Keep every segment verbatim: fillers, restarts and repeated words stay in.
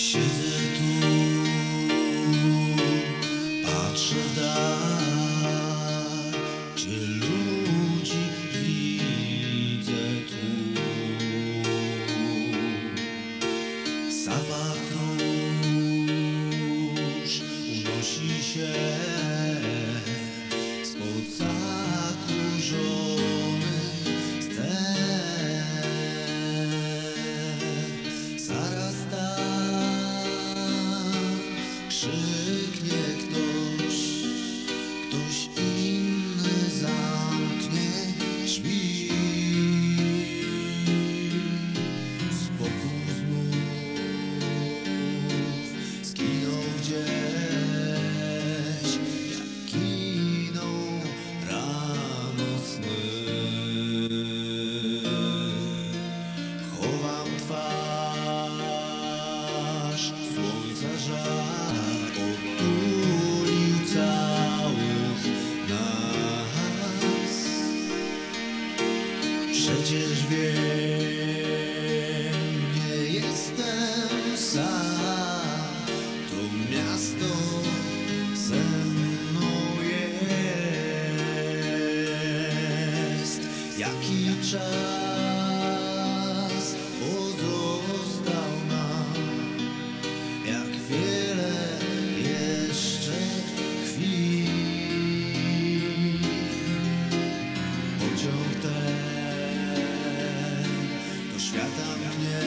Siedzę tu, patrzę w dal, gdzie ludzi widzę tu. Zapach róż unosi się spod zakurzonych scen. Zaraz krzyknie ktoś, ktoś inny zamknie drzwi. Spokój znów zginął gdzieś, jak giną rano sny. Chowam twarz, słońca żar otulił całych nas. Przecież wiem, nie jestem sam. To miasto ze mną jest. Jaki czas pozostał nam, jak wiele jeszcze chwil. Pociąg ten do świata mnie,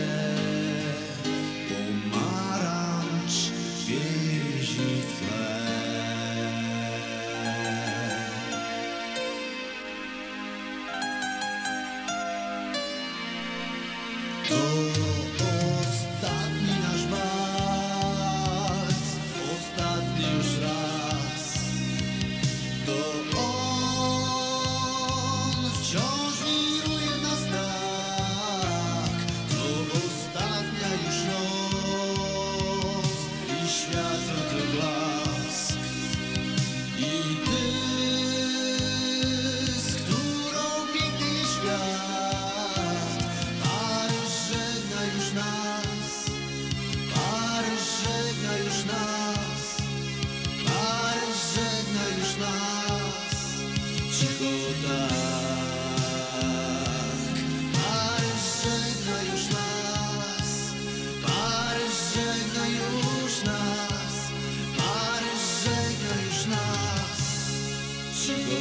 pomarańcz więzi w tle. To ostatni nasz walc, ostatni już raz. To on wciąż wiruje w nas tak. To ostatnia już noc i światło to blask. I dysk, którą biegnie świat. Paryż żegna już nas, Paryż żegna już nas, Paryż żegna już nas. Cicho tak. Paryż żegna już nas, Paryż żegna już nas, Paryż żegna już nas. Cicho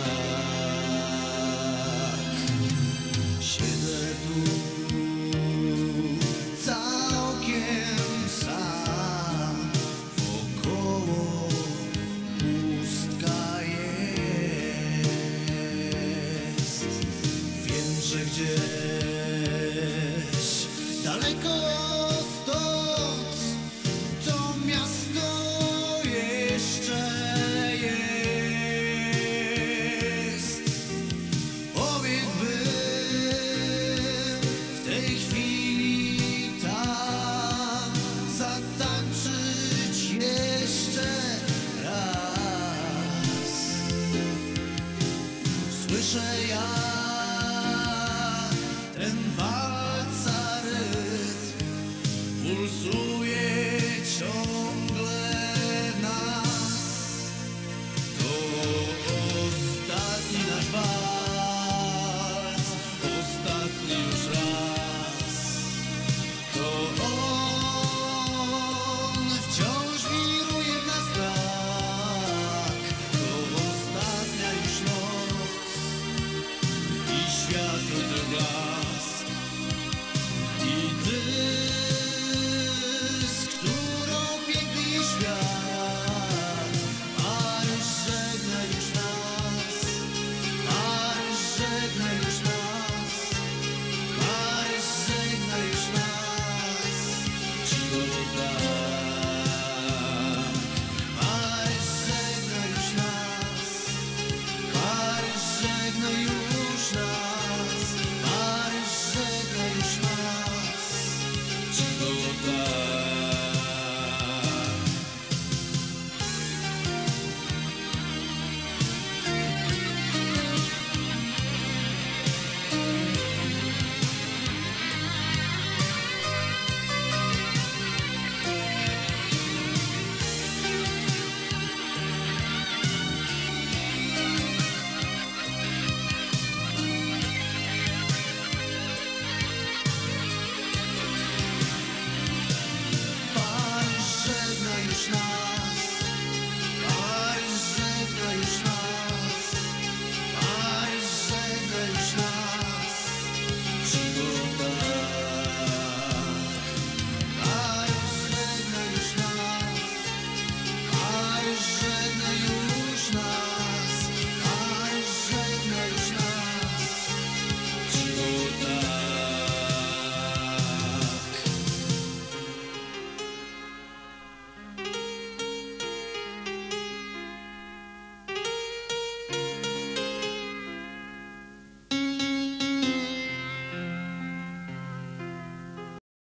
tak. Siedzę tu całkiem sam, wokoło pustka jest. Wiem, że gdzieś daleko stąd to miasto jeszcze jest. Pobiegłbym w tej chwili tam, zatańczyć jeszcze raz. Słyszę jak ten walca rytm pulsuje.